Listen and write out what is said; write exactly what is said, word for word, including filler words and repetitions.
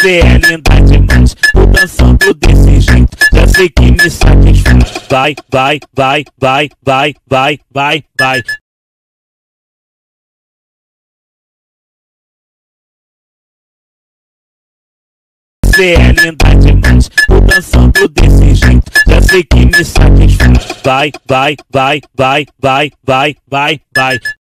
Cê é linda demais, tô dançando desse jeito, já sei que me satisfaz. Vai, vai, vai, vai, vai, vai, vai, vai. Cê é linda demais, tô dançando desse jeito, já sei que me satisfaz. Vai, vai, vai, vai, vai, vai, vai, vai.